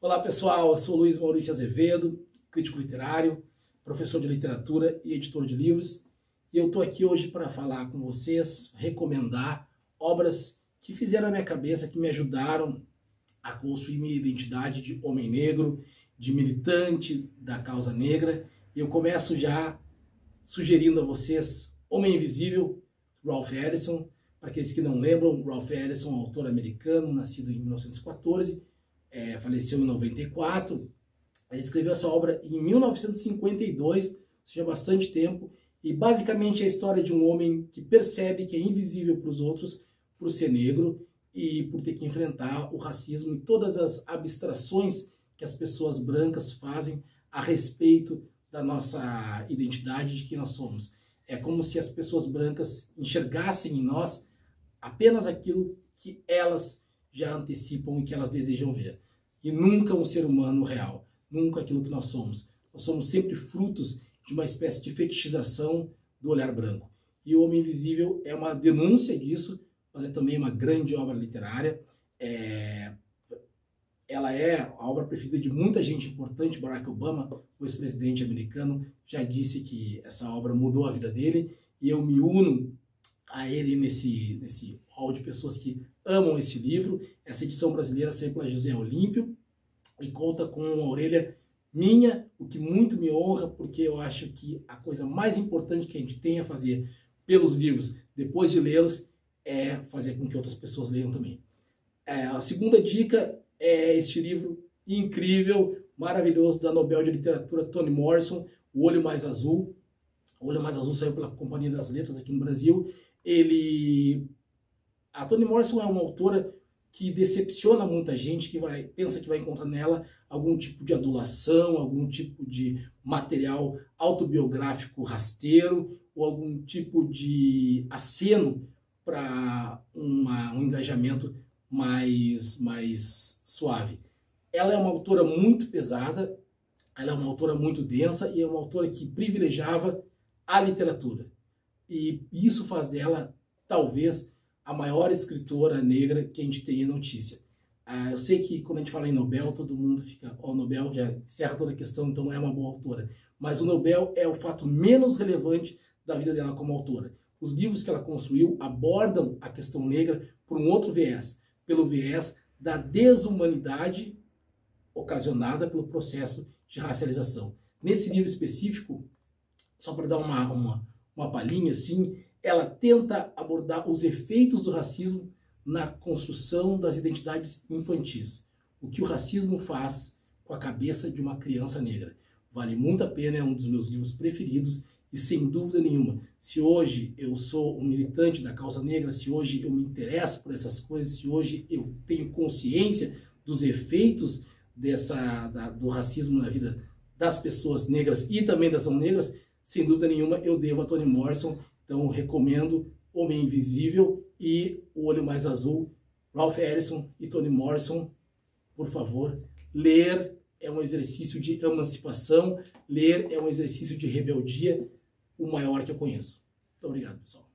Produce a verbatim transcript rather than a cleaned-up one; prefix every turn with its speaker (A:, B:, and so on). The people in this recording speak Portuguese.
A: Olá pessoal, eu sou Luiz Maurício Azevedo, crítico literário, professor de literatura e editor de livros. E eu estou aqui hoje para falar com vocês, recomendar obras que fizeram a minha cabeça, que me ajudaram a construir minha identidade de homem negro, de militante da causa negra. E eu começo já sugerindo a vocês Homem Invisível, Ralph Ellison. Para aqueles que não lembram, Ralph Ellison, um autor americano, nascido em mil novecentos e quatorze, é, faleceu em noventa e quatro. Ele escreveu essa obra em mil novecentos e cinquenta e dois, ou seja, há bastante tempo, e basicamente é a história de um homem que percebe que é invisível para os outros por ser negro e por ter que enfrentar o racismo e todas as abstrações que as pessoas brancas fazem a respeito da nossa identidade, de quem nós somos. É como se as pessoas brancas enxergassem em nós apenas aquilo que elas já antecipam e que elas desejam ver. E nunca um ser humano real, nunca aquilo que nós somos. Nós somos sempre frutos de uma espécie de fetichização do olhar branco. E O Homem Invisível é uma denúncia disso, mas é também uma grande obra literária. É... Ela é a obra preferida de muita gente importante. Barack Obama, o ex-presidente americano, já disse que essa obra mudou a vida dele, e eu me uno a ele nesse, nesse hall de pessoas que amam esse livro. Essa edição brasileira saiu pela José Olímpio e conta com uma orelha minha, o que muito me honra, porque eu acho que a coisa mais importante que a gente tem a fazer pelos livros, depois de lê-los, é fazer com que outras pessoas leiam também. É, a segunda dica é este livro incrível, maravilhoso, da Nobel de Literatura Toni Morrison, O Olho Mais Azul. O Olho Mais Azul saiu pela Companhia das Letras aqui no Brasil. Ele... A Toni Morrison é uma autora que decepciona muita gente, que vai, pensa que vai encontrar nela algum tipo de adulação, algum tipo de material autobiográfico rasteiro, ou algum tipo de aceno para um engajamento mais, mais suave. Ela é uma autora muito pesada, ela é uma autora muito densa e é uma autora que privilegiava a literatura. E isso faz dela, talvez, a maior escritora negra que a gente tem em notícia. Ah, eu sei que quando a gente fala em Nobel, todo mundo fica, ó, oh, o Nobel já encerra toda a questão, então é uma boa autora. Mas o Nobel é o fato menos relevante da vida dela como autora. Os livros que ela construiu abordam a questão negra por um outro viés, pelo viés da desumanidade ocasionada pelo processo de racialização. Nesse livro específico, só para dar uma, uma, uma palhinha assim, ela tenta abordar os efeitos do racismo na construção das identidades infantis. O que o racismo faz com a cabeça de uma criança negra. Vale muito a pena, é um dos meus livros preferidos e, sem dúvida nenhuma, se hoje eu sou um militante da causa negra, se hoje eu me interesso por essas coisas, se hoje eu tenho consciência dos efeitos dessa, da, do racismo na vida das pessoas negras e também das não negras, sem dúvida nenhuma eu devo a Toni Morrison. Então, recomendo Homem Invisível e O Olho Mais Azul, Ralph Ellison e Toni Morrison. Por favor, ler é um exercício de emancipação, ler é um exercício de rebeldia, o maior que eu conheço. Muito obrigado, pessoal.